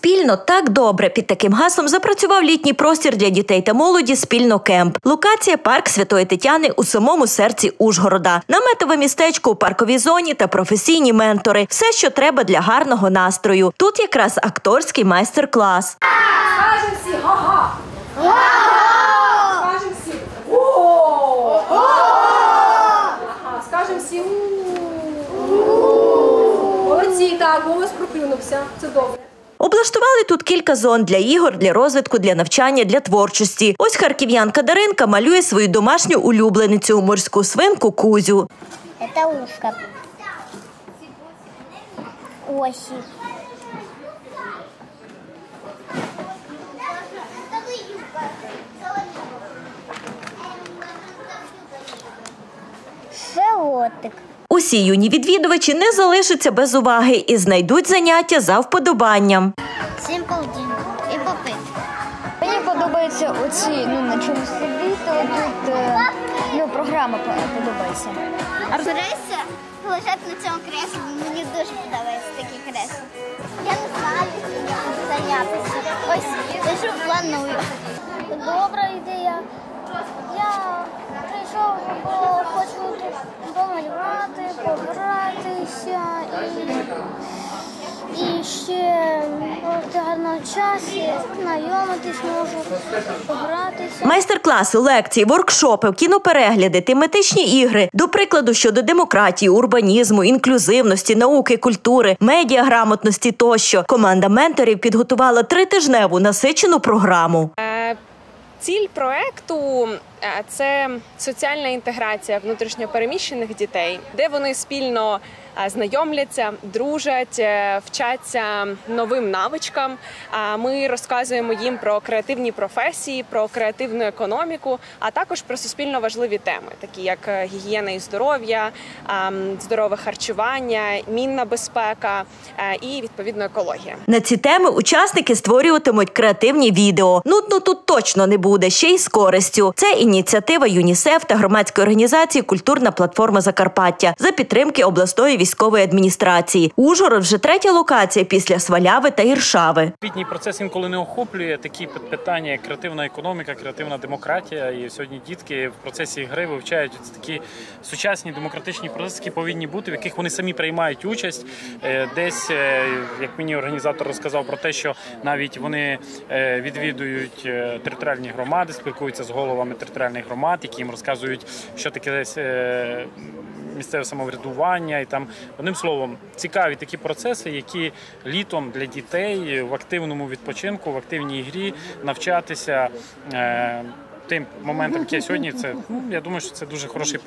Спільно так добре. Під таким гаслом запрацював літній простір для дітей та молоді «Спільно кемп». Локація – парк Святої Тетяни у самому серці Ужгорода. Наметове містечко у парковій зоні та професійні ментори. Все, що треба для гарного настрою. Тут якраз акторський майстер-клас. Скажем всі «га-га». Га-га. Скажем всі «о». Скажем всі «у». Молодці, так, голос проклюнувся. Це добре. Облаштували тут кілька зон для ігор, для розвитку, для навчання, для творчості. Ось харків'янка Даринка малює свою домашню улюбленицю – морську свинку Кузю. Це ушко. Осі. Животик. Усі юні відвідувачі не залишаться без уваги і знайдуть заняття за вподобанням. Simple Ding і попит. Мені подобається оці, на чому сидіти, тут, програма подобається. А збираєшся лежати на цьому креслі? Мені дуже подобається такі кресла. Я не знаю, як зайнятися. Ось, лежу, планую. Добра ідея. Я прийшов, бо хочу тут помалювати, погратися і ще гарного часу знайомитись можу, погратися. Майстер-класи, лекції, воркшопи, кіноперегляди, тематичні ігри, до прикладу, щодо демократії, урбанізму, інклюзивності, науки, культури, медіаграмотності тощо. Команда менторів підготувала 3-тижневу насичену програму. Ціль проекту – це соціальна інтеграція внутрішньопереміщених дітей, де вони спільно знайомляться, дружать, вчаться новим навичкам. Ми розказуємо їм про креативні професії, про креативну економіку, а також про суспільно важливі теми, такі як гігієна і здоров'я, здорове харчування, мінна безпека і, відповідно, екологія. На ці теми учасники створюватимуть креативні відео. Нудно тут точно не буде, ще й з користю. Це ініціатива ЮНІСЕФ та громадської організації «Культурна платформа Закарпаття» за підтримки обласної військової адміністрації. Ужгород вже 3-я локація після Сваляви та Іршави. Освітній процес інколи не охоплює такі питання, як креативна економіка, креативна демократія. І сьогодні дітки в процесі гри вивчають такі сучасні демократичні процеси, які повинні бути, в яких вони самі приймають участь. Десь, як мені організатор розказав про те, що навіть вони відвідують територіальні громади, спілкуються з головами територіальних громад, які їм розказують, що таке місцеве самоврядування. І там, одним словом, цікаві такі процеси, які літом для дітей в активному відпочинку, в активній грі навчатися тим моментом, яке сьогодні, це, я думаю, що це дуже хороше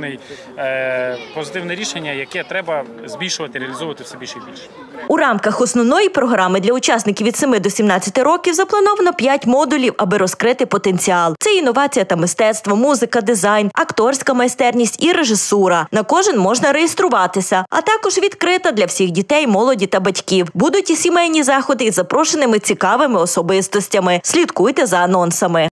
позитивне рішення, яке треба збільшувати, реалізовувати все більше і більше. У рамках основної програми для учасників від 7 до 17 років заплановано 5 модулів, аби розкрити потенціал. Це інновація та мистецтво, музика, дизайн, акторська майстерність і режисура. На кожен можна реєструватися, а також відкрита для всіх дітей, молоді та батьків. Будуть і сімейні заходи із запрошеними цікавими особистостями. Слідкуйте за анонсами.